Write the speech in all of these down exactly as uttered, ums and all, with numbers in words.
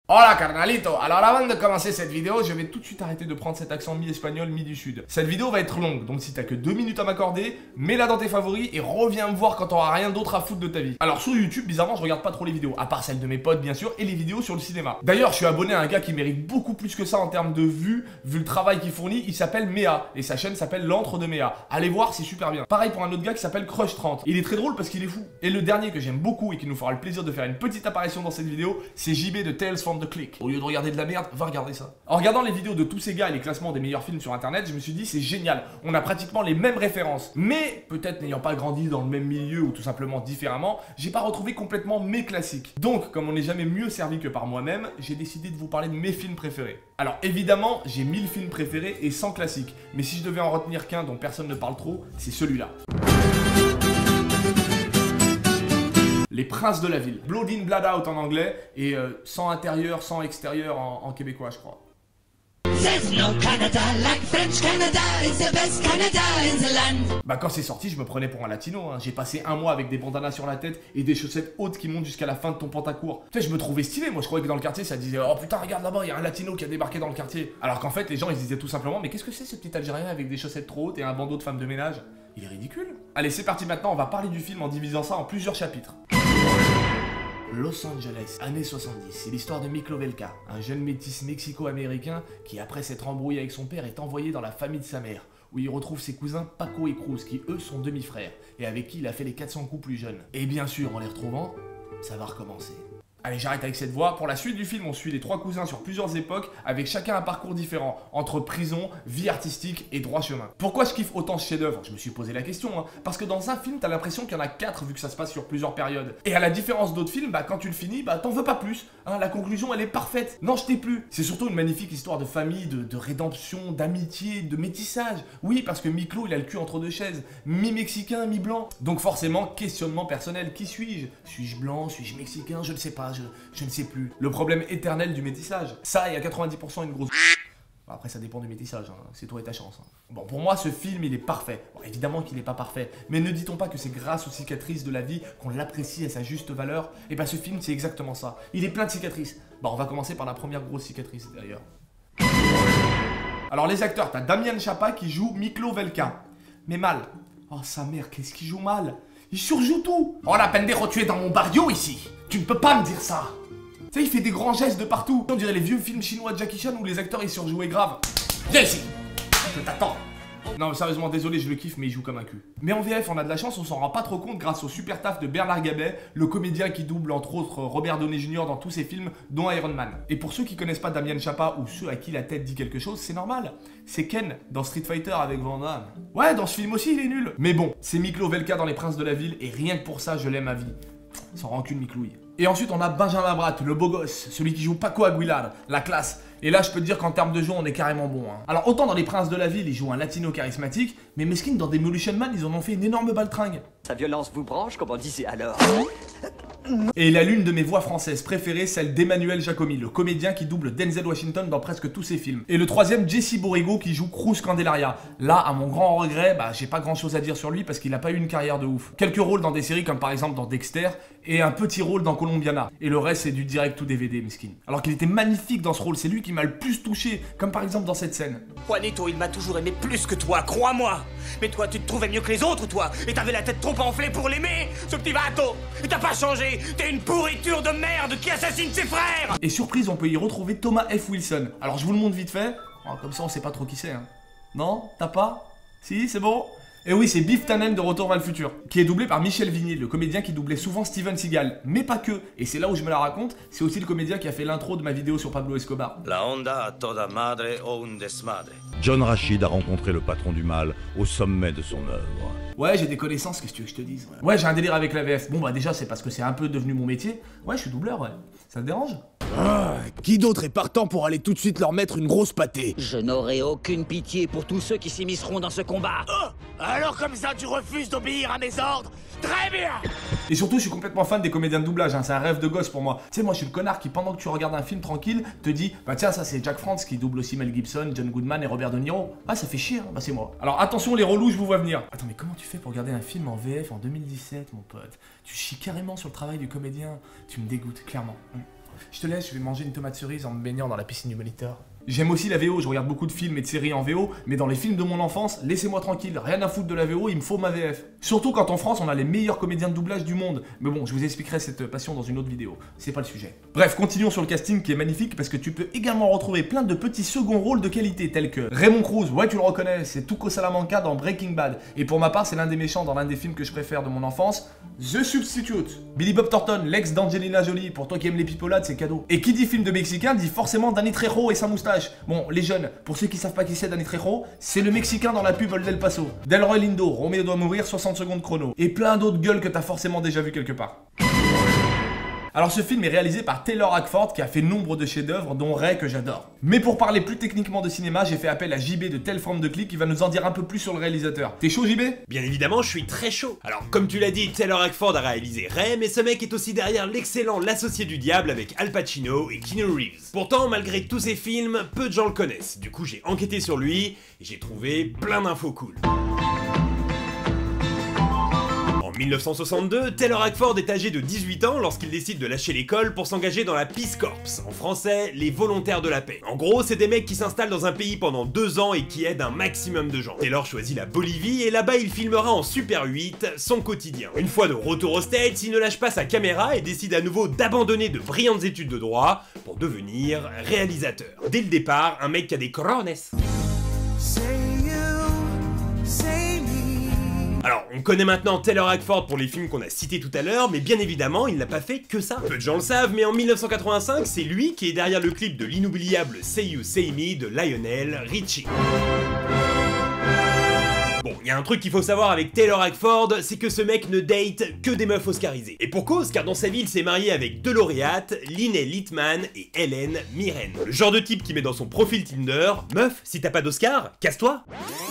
Hola carnalito, alors avant de commencer cette vidéo, je vais tout de suite arrêter de prendre cet accent mi-espagnol, mi du sud. Cette vidéo va être longue, donc si t'as que deux minutes à m'accorder, mets-la dans tes favoris et reviens me voir quand t'auras rien d'autre à foutre de ta vie. Alors sur YouTube, bizarrement, je regarde pas trop les vidéos, à part celles de mes potes bien sûr, et les vidéos sur le cinéma. D'ailleurs, je suis abonné à un gars qui mérite beaucoup plus que ça en termes de vues, vu le travail qu'il fournit, il s'appelle Méa, et sa chaîne s'appelle L'Antre de Méa. Allez voir, c'est super bien. Pareil pour un autre gars qui s'appelle Crush trente. Il est très drôle parce qu'il est fou. Et le dernier que j'aime beaucoup et qui nous fera le plaisir de faire une petite apparition dans cette vidéo, c'est J B de Tales from the Click. Au lieu de regarder de la merde, va regarder ça. En regardant les vidéos de tous ces gars et les classements des meilleurs films sur internet, je me suis dit c'est génial, on a pratiquement les mêmes références. Mais, peut-être n'ayant pas grandi dans le même milieu ou tout simplement différemment, j'ai pas retrouvé complètement mes classiques. Donc, comme on n'est jamais mieux servi que par moi-même, j'ai décidé de vous parler de mes films préférés. Alors évidemment, j'ai mille films préférés et cent classiques, mais si je devais en retenir qu'un dont personne ne parle trop, c'est celui-là. Les Princes de la Ville. Blood in, Blood out en anglais et euh, sans intérieur, sans extérieur en, en québécois, je crois. Bah quand c'est sorti, je me prenais pour un latino, hein. J'ai passé un mois avec des bandanas sur la tête et des chaussettes hautes qui montent jusqu'à la fin de ton pantacourt. Tu sais, je me trouvais stylé, moi je croyais que dans le quartier ça disait oh putain regarde là-bas, il y a un latino qui a débarqué dans le quartier. Alors qu'en fait les gens ils disaient tout simplement mais qu'est-ce que c'est ce petit Algérien avec des chaussettes trop hautes et un bandeau de femme de ménage? Il est ridicule. Allez c'est parti maintenant, on va parler du film en divisant ça en plusieurs chapitres. Los Angeles, années soixante-dix, c'est l'histoire de Miklo Velka, un jeune métis mexico-américain qui, après s'être embrouillé avec son père, est envoyé dans la famille de sa mère, où il retrouve ses cousins Paco et Cruz, qui eux sont demi-frères, et avec qui il a fait les quatre cents coups plus jeunes. Et bien sûr, en les retrouvant, ça va recommencer. Allez, j'arrête avec cette voix. Pour la suite du film, on suit les trois cousins sur plusieurs époques, avec chacun un parcours différent, entre prison, vie artistique et droit chemin. Pourquoi je kiffe autant ce chef-d'œuvre? Je me suis posé la question, hein. Parce que dans un film, t'as l'impression qu'il y en a quatre, vu que ça se passe sur plusieurs périodes. Et à la différence d'autres films, bah quand tu le finis, bah t'en veux pas plus. Hein, la conclusion, elle est parfaite. N'en jetez plus. C'est surtout une magnifique histoire de famille, de, de rédemption, d'amitié, de métissage. Oui, parce que Miklo, il a le cul entre deux chaises, mi-mexicain, mi-blanc. Donc forcément, questionnement personnel. Qui suis-je? Suis-je blanc? Suis-je mexicain? Je ne sais pas. Je, je ne sais plus. Le problème éternel du métissage. Ça, et à quatre-vingt-dix pour cent une grosse... Bon, après, ça dépend du métissage, hein. C'est toi et ta chance. Hein. Bon, pour moi, ce film, il est parfait. Bon, évidemment qu'il n'est pas parfait. Mais ne dit-on pas que c'est grâce aux cicatrices de la vie qu'on l'apprécie à sa juste valeur? Et bah, ce film, c'est exactement ça. Il est plein de cicatrices. Bah, on va commencer par la première grosse cicatrice, d'ailleurs. Alors, les acteurs, t'as Damian Chapa qui joue Miklo Velka. Mais mal. Oh, sa mère, qu'est-ce qu'il joue mal? Il surjoue tout. Oh, la pendejo, tu es dans mon barrio, ici. Tu ne peux pas me dire ça. Tu sais, il fait des grands gestes de partout. On dirait les vieux films chinois de Jackie Chan où les acteurs ils surjouaient grave. Viens ici. Je t'attends. Non, mais sérieusement, désolé, je le kiffe, mais il joue comme un cul. Mais en V F, on a de la chance, on s'en rend pas trop compte grâce au super taf de Bernard Gabet, le comédien qui double entre autres Robert Downey junior dans tous ses films, dont Iron Man. Et pour ceux qui connaissent pas Damian Chapa ou ceux à qui la tête dit quelque chose, c'est normal. C'est Ken dans Street Fighter avec Van Damme. Ouais, dans ce film aussi, il est nul. Mais bon, c'est Miklo Velka dans Les Princes de la Ville, et rien que pour ça, je l'aime à vie. Sans rancune, Miklouille. Et ensuite, on a Benjamin Bratt, le beau gosse, celui qui joue Paco Aguilar, la classe. Et là, je peux te dire qu'en termes de jeu, on est carrément bon. Hein. Alors, autant dans Les Princes de la Ville, il joue un latino charismatique, mais mesquine, dans Demolition Man, ils en ont fait une énorme baltringue. Sa violence vous branche, comme on disait alors. Et il a l'une de mes voix françaises préférées, celle d'Emmanuel Jacomi, le comédien qui double Denzel Washington dans presque tous ses films. Et le troisième, Jesse Borrego, qui joue Cruz Candelaria. Là, à mon grand regret, bah, j'ai pas grand chose à dire sur lui parce qu'il a pas eu une carrière de ouf. Quelques rôles dans des séries comme par exemple dans Dexter, et un petit rôle dans Colombiana. Et le reste, c'est du direct ou D V D, mesquine. Alors qu'il était magnifique dans ce rôle, c'est lui qui m'a le plus touché, comme par exemple dans cette scène. Juanito, il m'a toujours aimé plus que toi, crois-moi. Mais toi, tu te trouvais mieux que les autres, toi. Et t'avais la tête trop enflée pour l'aimer, ce petit vato. Et t'as pas changé. T'es une pourriture de merde qui assassine ses frères. Et surprise, on peut y retrouver Thomas F. Wilson. Alors je vous le montre vite fait. Oh, comme ça, on sait pas trop qui c'est. Hein. Non? T'as pas? Si, c'est bon? Et oui, c'est Biff Tannen de Retour vers le futur, qui est doublé par Michel Vignier, le comédien qui doublait souvent Steven Seagal, mais pas que. Et c'est là où je me la raconte, c'est aussi le comédien qui a fait l'intro de ma vidéo sur Pablo Escobar. La onda a toda madre o un desmadre. John Rachid a rencontré le patron du mal au sommet de son œuvre. Ouais, j'ai des connaissances, qu'est-ce que tu veux que je te dise? Ouais, ouais j'ai un délire avec la V F. Bon bah déjà, c'est parce que c'est un peu devenu mon métier. Ouais, je suis doubleur, ouais. Ça te dérange? Ah, qui d'autre est partant pour aller tout de suite leur mettre une grosse pâtée? Je n'aurai aucune pitié pour tous ceux qui s'immisceront dans ce combat. Oh, alors comme ça, tu refuses d'obéir à mes ordres? Très bien. Et surtout, je suis complètement fan des comédiens de doublage, hein. C'est un rêve de gosse pour moi. Tu sais, moi, je suis le connard qui, pendant que tu regardes un film tranquille, te dit bah tiens, ça c'est Jack France qui double aussi Mel Gibson, John Goodman et Robert De Niro. Ah, ça fait chier, hein. Bah c'est moi. Alors attention, les relous, je vous vois venir. Attends, mais comment tu fais pour regarder un film en V F en deux mille dix-sept, mon pote? Tu chies carrément sur le travail du comédien. Tu me dégoûtes, clairement. Hum. Je te laisse, je vais manger une tomate cerise en me baignant dans la piscine du moniteur. J'aime aussi la V O, je regarde beaucoup de films et de séries en V O, mais dans les films de mon enfance, laissez-moi tranquille, rien à foutre de la V O, il me faut ma V F. Surtout quand en France, on a les meilleurs comédiens de doublage du monde. Mais bon, je vous expliquerai cette passion dans une autre vidéo, c'est pas le sujet. Bref, continuons sur le casting qui est magnifique parce que tu peux également retrouver plein de petits seconds rôles de qualité tels que Raymond Cruz, ouais tu le reconnais, c'est Tuco Salamanca dans Breaking Bad. Et pour ma part, c'est l'un des méchants dans l'un des films que je préfère de mon enfance, The Substitute. Billy Bob Thornton, l'ex d'Angelina Jolie, pour toi qui aimes les pipolades, c'est cadeau. Et qui dit film de Mexicain dit forcément Danny Trejo et sa moustache. Bon, les jeunes, pour ceux qui savent pas qui c'est Danny Trejo, c'est le Mexicain dans la pub Old El Paso. Delroy Lindo, Roméo doit mourir, soixante secondes chrono. Et plein d'autres gueules que t'as forcément déjà vu quelque part. Alors ce film est réalisé par Taylor Hackford qui a fait nombre de chefs-d'œuvre dont Ray que j'adore. Mais pour parler plus techniquement de cinéma, j'ai fait appel à J B de Telle Forme de Clic qui va nous en dire un peu plus sur le réalisateur. T'es chaud J B? Bien évidemment, je suis très chaud. Alors comme tu l'as dit, Taylor Hackford a réalisé Ray, mais ce mec est aussi derrière l'excellent L'Associé du Diable avec Al Pacino et Keanu Reeves. Pourtant, malgré tous ces films, peu de gens le connaissent. Du coup, j'ai enquêté sur lui et j'ai trouvé plein d'infos cool. En mille neuf cent soixante-deux, Taylor Hackford est âgé de dix-huit ans lorsqu'il décide de lâcher l'école pour s'engager dans la Peace Corps, en français, les volontaires de la paix. En gros, c'est des mecs qui s'installent dans un pays pendant deux ans et qui aident un maximum de gens. Taylor choisit la Bolivie et là-bas il filmera en Super huit son quotidien. Une fois de retour aux States, il ne lâche pas sa caméra et décide à nouveau d'abandonner de brillantes études de droit pour devenir réalisateur. Dès le départ, un mec qui a des corones. Alors, on connaît maintenant Taylor Hackford pour les films qu'on a cités tout à l'heure, mais bien évidemment, il n'a pas fait que ça. Peu de gens le savent, mais en mille neuf cent quatre-vingt-cinq, c'est lui qui est derrière le clip de l'inoubliable Say You Say Me de Lionel Richie. Bon, il y a un truc qu'il faut savoir avec Taylor Hackford, c'est que ce mec ne date que des meufs oscarisées. Et pour cause, car dans sa vie, il s'est marié avec deux lauréates, Lynette Littman et Helen Mirren. Le genre de type qui met dans son profil Tinder, meuf, si t'as pas d'Oscar, casse-toi.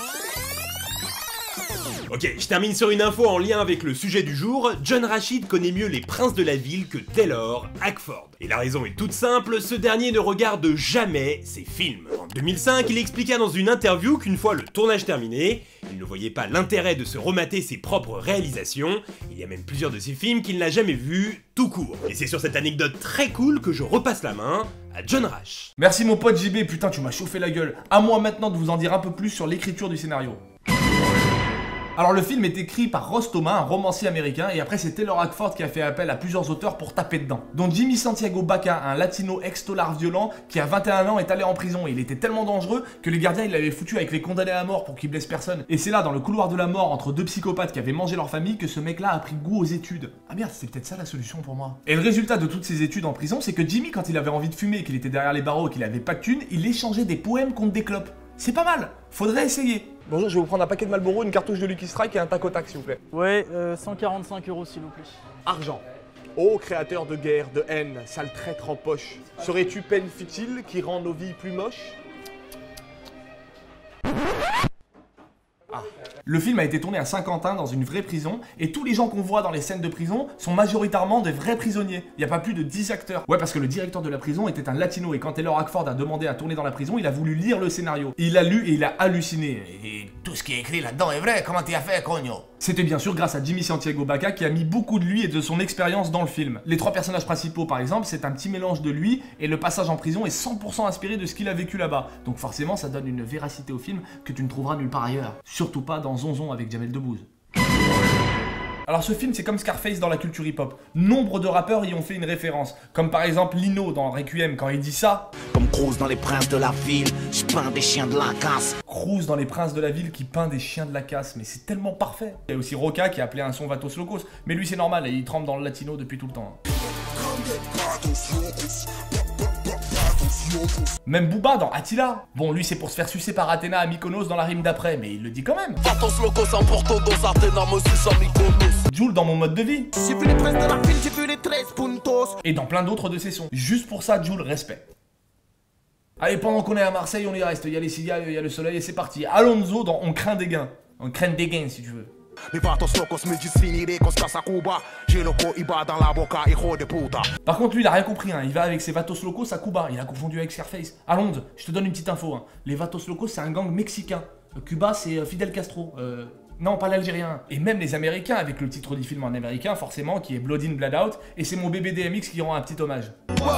Ok, je termine sur une info en lien avec le sujet du jour. John Rashid connaît mieux les princes de la ville que Taylor Hackford. Et la raison est toute simple, ce dernier ne regarde jamais ses films. En deux mille cinq, il expliqua dans une interview qu'une fois le tournage terminé, il ne voyait pas l'intérêt de se remater ses propres réalisations. Il y a même plusieurs de ses films qu'il n'a jamais vus tout court. Et c'est sur cette anecdote très cool que je repasse la main à John Rash. Merci mon pote J B, putain tu m'as chauffé la gueule. À moi maintenant de vous en dire un peu plus sur l'écriture du scénario. Alors le film est écrit par Ross Thomas, un romancier américain, et après c'est Taylor Hackford qui a fait appel à plusieurs auteurs pour taper dedans. Dont Jimmy Santiago Baca, un latino ex-tolard violent qui à vingt et un ans est allé en prison et il était tellement dangereux que les gardiens ils l'avaient foutu avec les condamnés à mort pour qu'il blesse personne. Et c'est là dans le couloir de la mort entre deux psychopathes qui avaient mangé leur famille que ce mec là a pris goût aux études. Ah merde, c'est peut-être ça la solution pour moi. Et le résultat de toutes ces études en prison, c'est que Jimmy quand il avait envie de fumer, qu'il était derrière les barreaux et qu'il avait pas de thunes, il échangeait des poèmes contre des clopes. C'est pas mal, faudrait essayer. Bonjour, je vais vous prendre un paquet de Marlboro, une cartouche de Lucky Strike et un tac au tac s'il vous plaît. Ouais, euh, cent quarante-cinq euros s'il vous plaît. Argent. Ô créateur de guerre, de haine, sale traître en poche, serais-tu peine futile qui rend nos vies plus moches? Ah. Le film a été tourné à Saint-Quentin dans une vraie prison et tous les gens qu'on voit dans les scènes de prison sont majoritairement des vrais prisonniers. Il n'y a pas plus de dix acteurs. Ouais, parce que le directeur de la prison était un latino et quand Taylor Hackford a demandé à tourner dans la prison, il a voulu lire le scénario. Il a lu et il a halluciné. Et tout ce qui est écrit là-dedans est vrai, comment tu as fait, cogno? C'était bien sûr grâce à Jimmy Santiago Baca qui a mis beaucoup de lui et de son expérience dans le film. Les trois personnages principaux par exemple, c'est un petit mélange de lui et le passage en prison est cent pour cent inspiré de ce qu'il a vécu là-bas. Donc forcément ça donne une véracité au film que tu ne trouveras nulle part ailleurs. Surtout pas dans Zonzon avec Jamel Debbouze. Alors ce film c'est comme Scarface dans la culture hip-hop. Nombre de rappeurs y ont fait une référence. Comme par exemple Lino dans Requiem quand il dit ça. Comme Cruz dans Les Princes de la Ville, je peins des chiens de la casse. Cruz dans Les Princes de la Ville qui peint des chiens de la casse, mais c'est tellement parfait. Il y a aussi Roca qui a appelé un son Vatos Locos, mais lui c'est normal, il trempe dans le latino depuis tout le temps. Même Booba dans Attila. Bon, lui c'est pour se faire sucer par Athéna à Mykonos dans la rime d'après, mais il le dit quand même. Jul dans Mon mode de vie. Et dans plein d'autres de ses sons. Juste pour ça, Jul, respect. Allez, pendant qu'on est à Marseille, on y reste. Il y a les cigales, il y a le soleil et c'est parti. Alonso dans On craint des gains. On craint des gains si tu veux. Par contre lui il a rien compris hein. Il va avec ses Vatos Locos à Cuba, il a confondu avec Scarface. Alonso, je te donne une petite info hein. Les Vatos Locos c'est un gang mexicain. Cuba c'est Fidel Castro. Euh, Non, pas l'Algérien. Et même les Américains, avec le titre du film en américain, forcément, qui est Blood In, Blood Out, et c'est mon bébé D M X qui rend un petit hommage.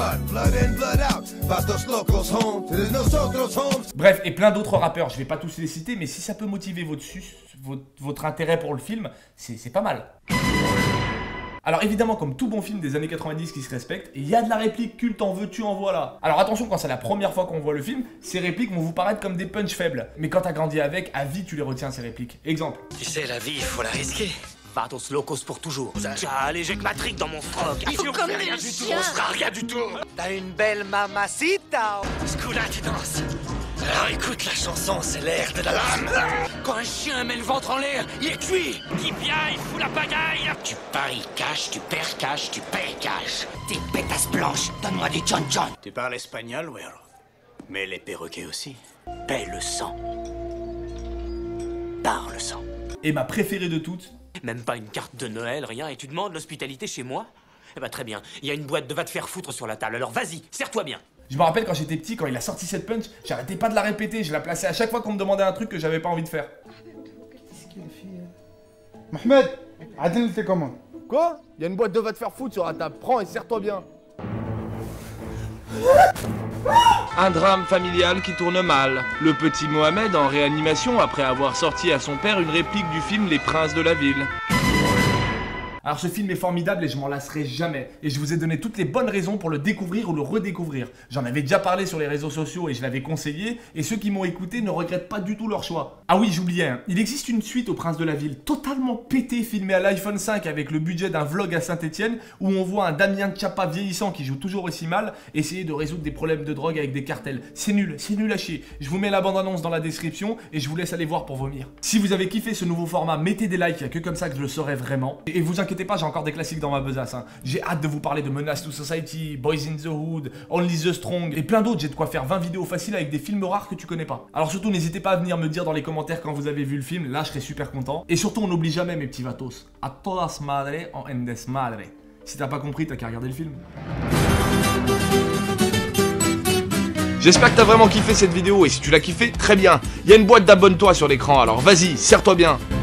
Bref, et plein d'autres rappeurs, je vais pas tous les citer, mais si ça peut motiver votre, sus, votre, votre intérêt pour le film, c'est pas mal. Alors évidemment, comme tout bon film des années quatre-vingt-dix qui se respecte, il y a de la réplique culte, en veux-tu, en voilà. Alors attention, quand c'est la première fois qu'on voit le film, ces répliques vont vous paraître comme des punchs faibles. Mais quand t'as grandi avec, à vie tu les retiens ces répliques. Exemple. Tu sais, la vie, il faut la risquer. Vatos locos pour toujours. Allez, j'ai que ma trique dans mon froc. Il faut comme rien du tout, on sera rien du tout. T'as une belle mamacita. Ce coup-là, tu danses. Alors écoute la chanson, c'est l'air de la lame. Quand un chien met le ventre en l'air, il est cuit. Qui vient, il fout la pagaille. Tu paries cash, tu perds cash, tu payes cash. Tes pétasses blanches, donne-moi du John John. Tu parles espagnol, Güero? Mais les perroquets aussi. Paie le sang. Par le sang. Et ma préférée de toutes. Même pas une carte de Noël, rien, et tu demandes l'hospitalité chez moi? Eh bah très bien, il y a une boîte de va te faire foutre sur la table, alors vas-y, serre-toi bien. Je me rappelle quand j'étais petit, quand il a sorti cette punch, j'arrêtais pas de la répéter, je la plaçais à chaque fois qu'on me demandait un truc que j'avais pas envie de faire. Qu'est-ce qu'il a fait? Mohamed, Adil tes commandes. Quoi? Il y a une boîte de va te faire foutre sur la table, prends et serre-toi bien. Un drame familial qui tourne mal. Le petit Mohamed en réanimation après avoir sorti à son père une réplique du film Les Princes de la Ville. Alors ce film est formidable et je m'en lasserai jamais. Et je vous ai donné toutes les bonnes raisons pour le découvrir ou le redécouvrir. J'en avais déjà parlé sur les réseaux sociaux et je l'avais conseillé. Et ceux qui m'ont écouté ne regrettent pas du tout leur choix. Ah oui, j'oubliais, hein. Il existe une suite au Prince de la Ville, totalement pété, filmé à l'iPhone cinq avec le budget d'un vlog à Saint-Etienne, où on voit un Damien Tchapa vieillissant qui joue toujours aussi mal, essayer de résoudre des problèmes de drogue avec des cartels. C'est nul, c'est nul à chier. Je vous mets la bande-annonce dans la description et je vous laisse aller voir pour vomir. Si vous avez kiffé ce nouveau format, mettez des likes, il n'y a que comme ça que je le saurai vraiment. Et vous inquiétez pas, j'ai encore des classiques dans ma besace, hein. J'ai hâte de vous parler de Menace to Society, Boys in the Hood, Only the Strong et plein d'autres. J'ai de quoi faire vingt vidéos faciles avec des films rares que tu connais pas. Alors surtout n'hésitez pas à venir me dire dans les commentaires quand vous avez vu le film, là je serai super content. Et surtout on n'oublie jamais mes petits vatos, a todas madre en en desmadre. Si t'as pas compris, t'as qu'à regarder le film. J'espère que t'as vraiment kiffé cette vidéo et si tu l'as kiffé, très bien. Il y a une boîte d'abonne-toi sur l'écran, alors vas-y, serre-toi bien.